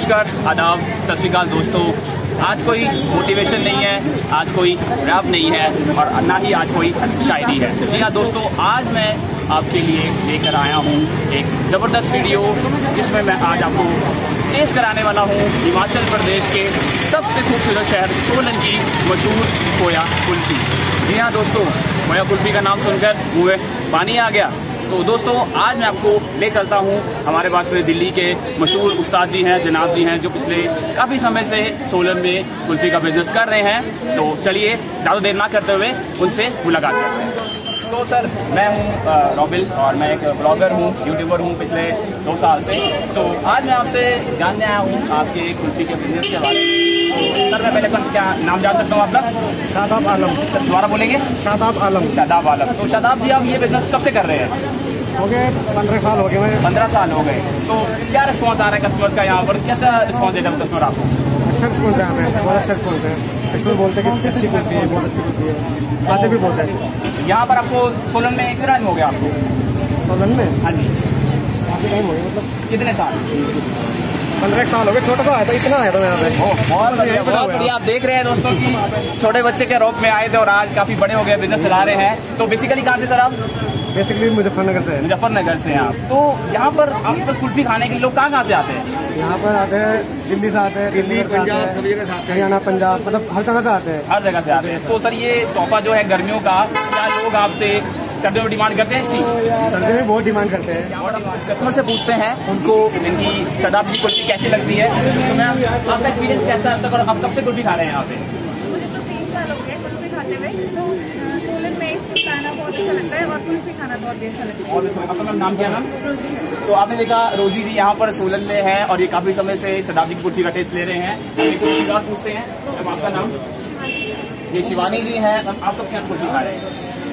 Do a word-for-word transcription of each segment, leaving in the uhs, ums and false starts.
नमस्कार, आदाब, सत श्री अकाल दोस्तों। आज कोई मोटिवेशन नहीं है, आज कोई रैप नहीं है और ना ही आज कोई शायरी है। जी हाँ दोस्तों, आज मैं आपके लिए लेकर आया हूँ एक ज़बरदस्त वीडियो जिसमें मैं आज आपको टेस्ट कराने वाला हूँ हिमाचल प्रदेश के सबसे खूबसूरत शहर सोलन की मशहूर खोया कुल्फी। जी हाँ दोस्तों, खोया कुल्फी का नाम सुनकर मुँह में पानी आ गया। तो दोस्तों, आज मैं आपको ले चलता हूँ, हमारे पास में दिल्ली के मशहूर उस्ताद जी हैं, जनाब जी हैं, जो पिछले काफ़ी समय से सोलन में कुल्फ़ी का बिजनेस कर रहे हैं। तो चलिए ज़्यादा देर ना करते हुए उनसे मुलाकात करते हैं। तो सर, मैं हूँ रॉबिल और मैं एक ब्लॉगर हूँ, यूट्यूबर हूँ पिछले दो साल से। तो आज मैं आपसे जानने आया हूँ आपके कुल्फ़ी के बिजनेस के बारे में। तो सर, मैं पहले कौन क्या नाम जान सकता हूँ आपका? शादाब आलम। दोबारा बोलेंगे? शादाब आलम। शादाब आलम। तो शादाब जी, आप ये बिजनेस कब से कर रहे हैं? हो गए पंद्रह साल हो गए मैं। पंद्रह साल हो गए। तो क्या रिस्पांस आ रहा है कस्टमर्स का यहाँ पर? कैसा रिस्पांस देता है कस्टमर आपको? अच्छा रिस्पॉन्स है, हमें बहुत अच्छा रिस्पॉन्स है। कस्टमर बोलते हैं कि अच्छी कुल्फी है, बहुत अच्छी कुल्फी है, आते भी बोलते हैं। यहाँ पर आपको सोलन में कितना टाइम हो गया आपको? सोलन में? हाँ जी। काफी टाइम हो गया, मतलब कितने साल? पंद्रह साल हो गए। छोटा सा आया था, इतना आया था यहाँ पे। बहुत बढ़िया, बहुत बढ़िया। आप देख रहे हैं दोस्तों कि छोटे बच्चे के रूप में आए थे और आज काफी बड़े हो गए, बिजनेस चला रहे हैं। तो बेसिकली कहाँ से सर आप? बेसिकली मुजफ्फरनगर से। मुजफ्फरनगर से हैं आप। तो यहाँ पर आपके पास कुल्फी खाने के लिए लोग कहाँ कहाँ से आते हैं? यहाँ पर आते हैं, दिल्ली से आते हैं, दिल्ली पंजाब, हरियाणा, पंजाब, मतलब हर जगह से आते हैं। हर जगह से आते हैं। तो सर, ये तोहफा जो है गर्मियों का, क्या लोग आपसे सर्दियों में डिमांड करते हैं इसकी? सर्दियों में बहुत डिमांड करते हैं। और कस्टमर से पूछते हैं उनको इनकी शादाब की कुल्फी कैसी लगती है। तो मैम, आपका एक्सपीरियंस कैसा है अब तक और आप कब से कुल्फी खा रहे हैं यहाँ पे? मुझे तो तीन साल हो गए कुल्फी खाते हुए। तो सोलन में इसको खाना बहुत अच्छा लगता है और कुल्फी खाना बहुत भी अच्छा लगता है। और आपका मैम नाम क्या है? मैम रोजी। तो आपने देखा, रोजी जी यहाँ पर सोलन में है और ये काफी समय से शादाब की कुल्फी का टेस्ट ले रहे हैं। एक चीज और पूछते हैं, मैम आपका नाम? ये शिवानी जी है। आप कब से कुल्फी खा रहे हैं?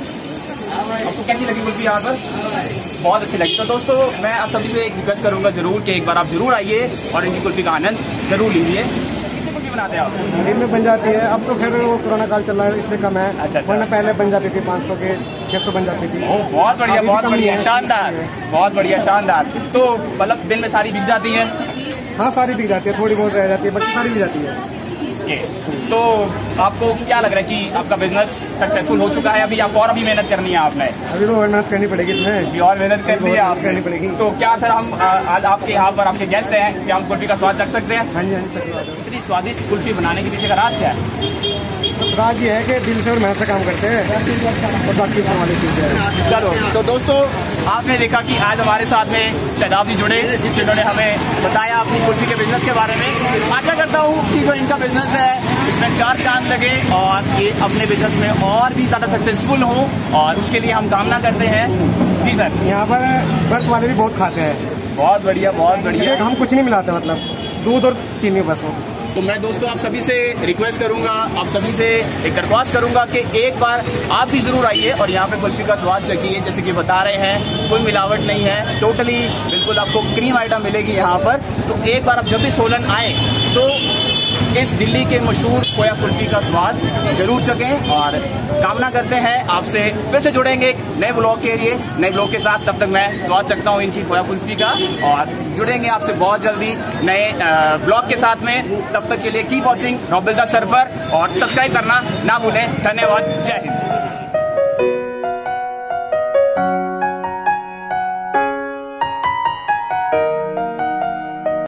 आपको कैसी लगी कुल्फी यहाँ पर? बहुत अच्छी लगी। तो दोस्तों, मैं आप सभी से एक रिक्वेस्ट करूंगा जरूर कि एक बार आप जरूर आइए और इनकी कुल्फी का आनंद जरूर लीजिए। कितनी कुल्फी बनाते हैं आप? दिन में बन जाती है, अब तो फिर वो कोरोना काल चल रहा है इसलिए कम है। अच्छा, अच्छा। वरना पहले बन जाती थी पाँच सौ के, छह सौ बन जाती थी। ओ, बहुत बढ़िया, अभी बहुत कम बढ़िया, है। शानदार, बहुत बढ़िया, शानदार। तो मतलब दिन में सारी बिक जाती है? हाँ, सारी बिक जाती है, थोड़ी बहुत रह जाती है, बाकी सारी बिक जाती है। ये तो आपको क्या लग रहा है कि आपका बिजनेस सक्सेसफुल हो चुका है? अभी आपको और अभी मेहनत करनी है आपने? अभी तो मेहनत करनी पड़ेगी इसमें, अभी और मेहनत करनी है आप करनी पड़ेगी। तो क्या सर, हम आ, आज आपके यहाँ पर आपके गेस्ट हैं, क्या हम कुल्फी का स्वाद चख सकते हैं? हाँ जी, हाँ जी, चलो। इतनी स्वादिष्ट कुल्फी बनाने के पीछे का राज क्या है? तो राज ये है कि दिल से और मेहनत से काम करते हैं और बाकी वाली चीज़ है। चलो, तो दोस्तों, आपने देखा कि आज हमारे साथ में शादाब जी जुड़े, जिन्होंने हमें बताया अपनी कुल्फी के बिजनेस के बारे में। आशा करता हूँ कि जो इनका बिजनेस है इसमें चार चांद लगे और ये अपने बिजनेस में और भी ज्यादा सक्सेसफुल हो, और उसके लिए हम कामना करते हैं। जी सर। यहाँ पर बर्फ वाले भी बहुत खाते हैं। बहुत बढ़िया, बहुत बढ़िया। हम कुछ नहीं मिलाते, मतलब दूध और चीनी बस हो। तो मैं दोस्तों आप सभी से रिक्वेस्ट करूंगा, आप सभी से एक दरख्वास्त करूंगा कि एक बार आप भी जरूर आइए और यहाँ पे कुल्फी का स्वाद चखिए। जैसे कि बता रहे हैं, कोई मिलावट नहीं है, टोटली बिल्कुल आपको क्रीम आइटम मिलेगी यहाँ पर। तो एक बार आप जब भी सोलन आए तो इस दिल्ली के मशहूर खोया कुल्फी का स्वाद जरूर चखें, और कामना करते हैं आपसे फिर से जुड़ेंगे एक नए ब्लॉग के लिए, नए ब्लॉग के साथ। तब तक मैं स्वाद चखता हूँ इनकी खोया कुल्फी का, और जुड़ेंगे आपसे बहुत जल्दी नए ब्लॉग के साथ में। तब तक के लिए keep watching Robil the surfer और सब्सक्राइब करना ना भूलें। धन्यवाद, जय हिंद।